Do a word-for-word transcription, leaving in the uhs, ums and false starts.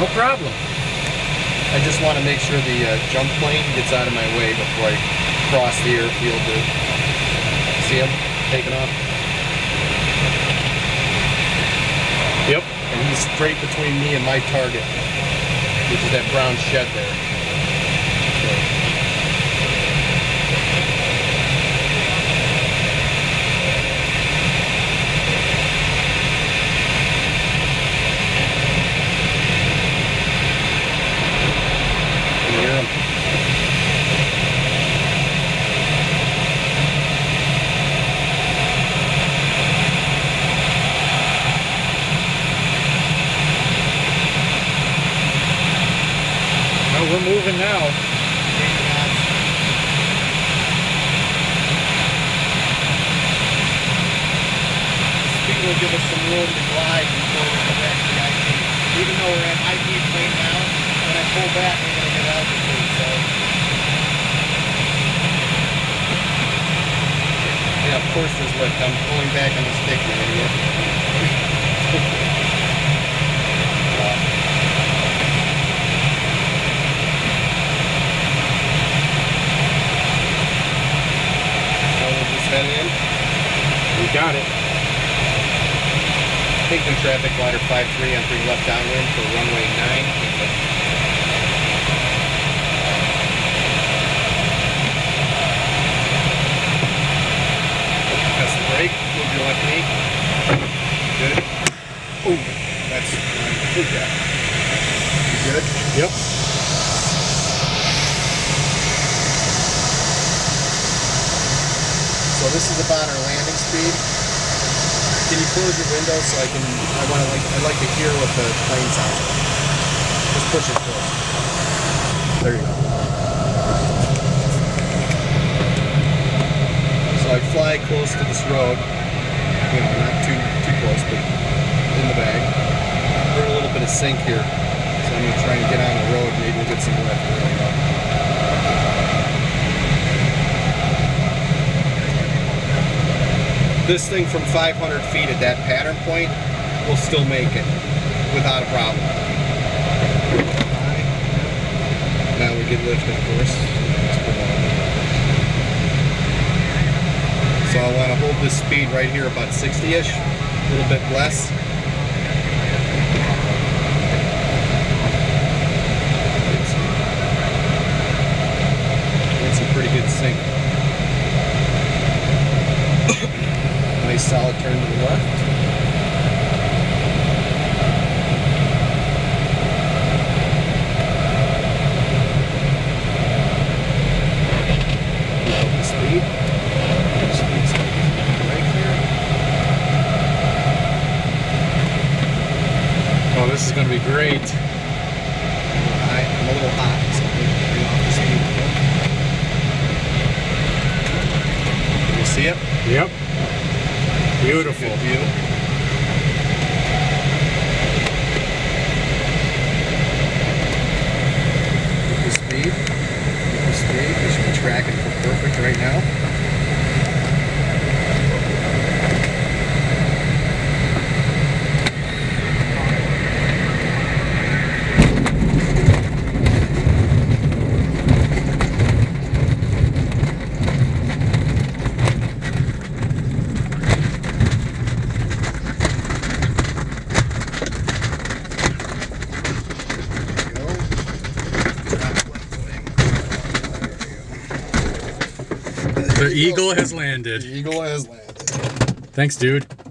No problem. I just want to make sure the uh, jump plane gets out of my way before I cross the airfield to see him taking off. Yep. And he's straight between me and my target, which is that brown shed there. So. We're moving now. Speed will give us some room to glide before we go back to the I P. Even though we're at I P plane now, when I pull back, we're going to get altitude. So, yeah, of course there's lift. I'm pulling back on the stick, you idiot. In. We got it. Hinckley traffic glider five three on three left downwind for runway nine. Press the brake, move your left knee. Good. Oh, that's good. You good? Yep. So this is about our landing speed. Can you close your window so I can? I want to like. I'd like to hear what the plane sounds like. Just push it close. There you go. So I fly close to this road. You know, not too too close, but in the bag. We're in a little bit of sink here, so I'm gonna try and get on the road. Maybe we'll get some lift. There we go. This thing from five hundred feet at that pattern point will still make it without a problem. Now we get lift, of course. So I want to hold this speed right here about sixty-ish, a little bit less. Get some pretty good sync. Nice solid turn to the left. Keep up the speed. The speed's right here. Oh, this is going to be great. I'm a little hot, so I'm going to bring off the speed. Can you see it? Yep. Beautiful. Good view. Keep the speed. Keep the speed. We should be tracking for perfect right now. The eagle has landed. The eagle has landed. Thanks, dude.